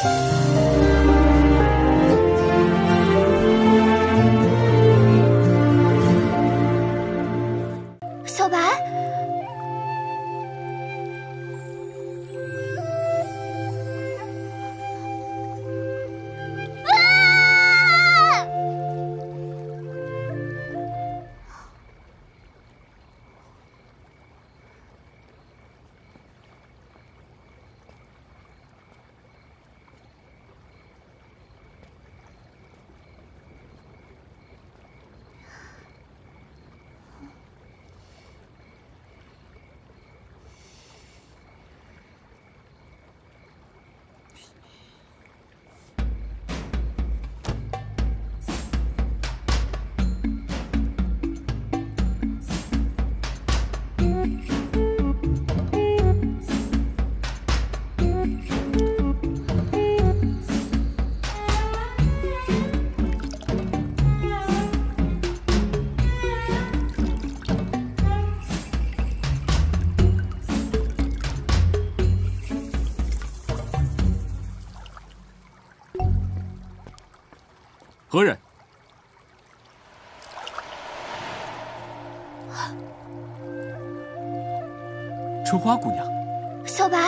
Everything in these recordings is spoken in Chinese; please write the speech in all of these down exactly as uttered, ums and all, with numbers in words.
小白，啊！ 何人？春花姑娘， 小白，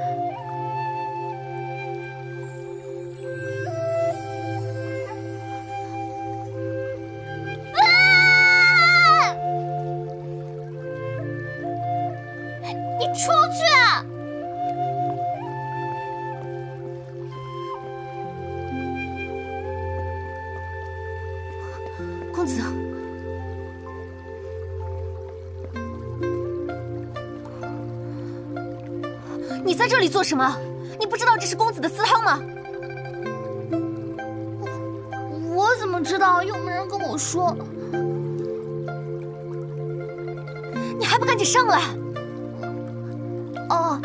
啊！你出去！ 公子，你在这里做什么？你不知道这是公子的私汤吗？我我怎么知道？又没人跟我说。你还不赶紧上来！哦。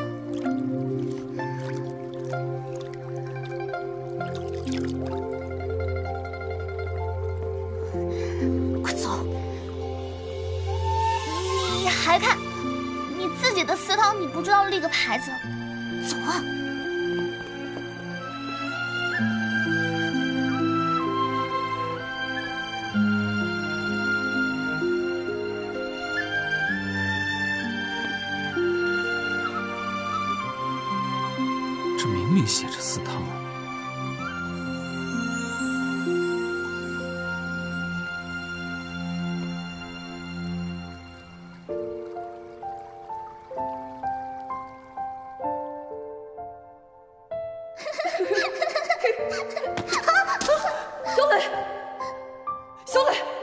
还看，你自己的私汤你不知道立个牌子，走啊！ 这明明写着私汤啊！ 小磊，小磊。